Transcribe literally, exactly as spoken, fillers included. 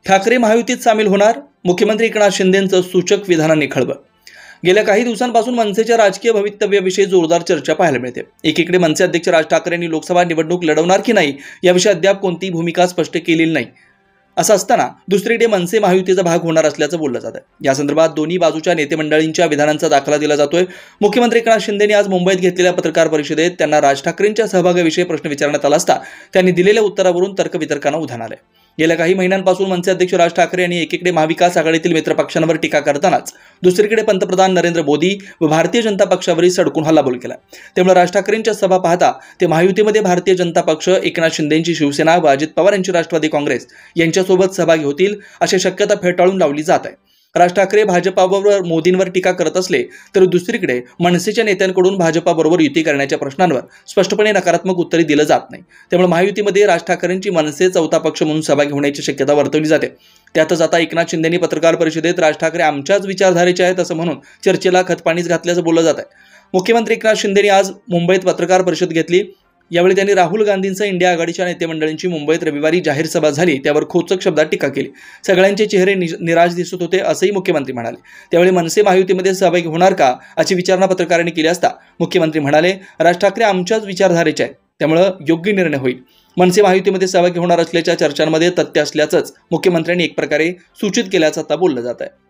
ठाकरे महायुतीत सामील होणार? मुख्यमंत्री एकनाथ शिंदेंचं सूचक विधानांनी खळबळ। गेल्या काही दिवसांपासून मनसेच्या राजकीय भवितव्याविषयी जोरदार चर्चा पाहायला मिळते। एकीकडे मनसे अध्यक्ष राज ठाकरे यांनी लोकसभा निवडणूक लढवणार की नाही याविषयी अद्याप कोणतीही भूमिका स्पष्ट केलेली नाही। असं असताना दुसरीकडे मनसे महायुतीचा भाग होणार असल्याचं बोललं जात आहे। या संदर्भात दोन्ही बाजूच्या नेते मंडळींच्या विधानांचा दाखला दिला जातोय। मुख्यमंत्री एकनाथ शिंदेंनी आज मुंबईत घेतलेल्या पत्रकार परिषदेत त्यांना राज ठाकरेंच्या सहभागाविषयी प्रश्न विचारण्यात आला असता त्यांनी दिलेल्या उत्तरावरून तर्कवितर्कांना उधाण आलंय। गेल्या काही महिन्यांपासून मनसे अध्यक्ष राज ठाकरे यांनी एकीकडे महाविकास आघाडीतील मित्रपक्षांवर टीका करतानाच दुसरीकडे पंतप्रधान नरेंद्र मोदी व भारतीय जनता पक्षावरही सडकून हल्लाबोल केला। त्यामुळे राज ठाकरेंच्या सभा पाहता ते महायुतीमध्ये भारतीय जनता पक्ष, एकनाथ शिंदेंची शिवसेना व अजित पवार यांची राष्ट्रवादी काँग्रेस यांच्यासोबत सहभागी होतील अशी शक्यता फेटाळून लावली जात आहे। राज ठाकरे भाजपाबरोबर मोदींवर टीका करत असले तर दुसरीकडे मनसेच्या नेत्यांकडून भाजपाबरोबर युती करण्याच्या प्रश्नांवर स्पष्टपणे नकारात्मक उत्तरे दिलं जात नाही। त्यामुळे महायुतीमध्ये राज ठाकरेंची मनसे चौथा पक्ष म्हणून सहभागी होण्याची शक्यता वर्तवली जाते। त्यातच आता एकनाथ शिंदेंनी पत्रकार परिषदेत राज ठाकरे आमच्याच विचारधारेचे आहेत असं म्हणून चर्चेला खतपाणीच घातल्याचं बोललं जात आहे। मुख्यमंत्री एकनाथ शिंदेंनी आज मुंबईत पत्रकार परिषद घेतली। यावेळी त्यांनी राहुल गांधींसह इंडिया आघाडीच्या नेते मंडळींची मुंबईत रविवारी जाहीर सभा झाली त्यावर खोचक शब्दात टीका केली। सगळ्यांचे चेहरे निराश दिसत होते असंही मुख्यमंत्री म्हणाले। त्यावेळी मनसे महायुतीमध्ये सहभागी होणार का अशी विचारणा पत्रकारांनी केली असता मुख्यमंत्री म्हणाले, राज ठाकरे आमच्याच विचारधारेचे आहेत, त्यामुळे योग्य निर्णय होईल। मनसे महायुतीमध्ये सहभागी होणार असल्याच्या चर्चांमध्ये तथ्य असल्याचंच मुख्यमंत्र्यांनी एक प्रकारे सूचित केल्याचं आता बोललं जात आहे।